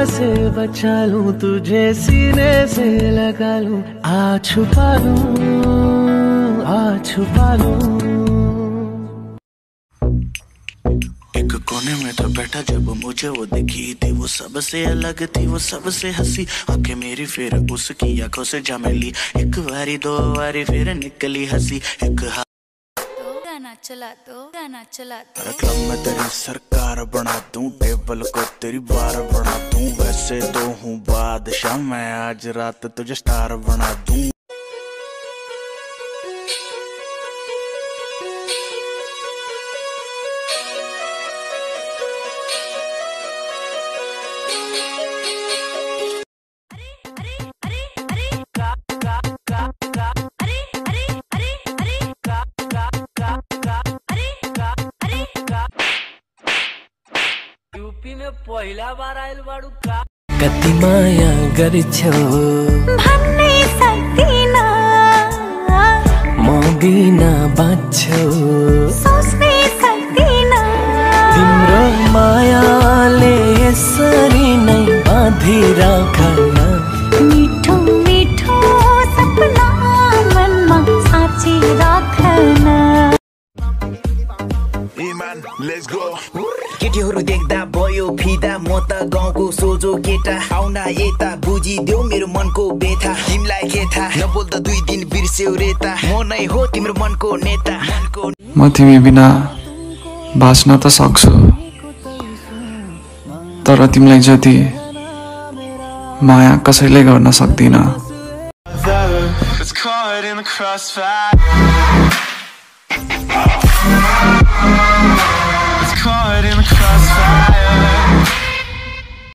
से बचा लूं, तुझे सीने से लगा लूं, आ छुपा लूं। एक कोने में था बैठा जब मुझे वो दिखी थी, वो सबसे अलग थी, वो सबसे हंसी। आंखें मेरी फिर उसकी आंखों से जा मिली, एक बारी दो बारी फिर निकली हंसी। एक गाना चला दो क्लब में तेरी सरकार बना दूं, टेबल को तेरी बार बना दूं। वैसे तो हूँ बादशाह मैं, आज रात तुझे स्टार बना दूं। यूपी में पहिला बार आइल बाड़ू का? कति माया गर्छौ भन्नै सक्दिन, म बिना बाँच्छौ सोच्नै सक्दिन। तिम्रो मायाले यसरी नै बाँधिराखन, मिठो मिठो सपना मनमा साँची राखन। केटीहरू देख्दा भयो फिदा, म त गाउँको सोझो केटा। आउना यता बुझिदेऊ मेरो मनको बेथा, तिमीलाई के थाहा नबोल्दा 2 दिन बिर्स्यौ रेता। म नै हो तिम्रो मनको नेता। म तिमी बिना बाँच्न त सक्छु, तर तिमीलाई जति माया कसैले गर्न सक्दिन।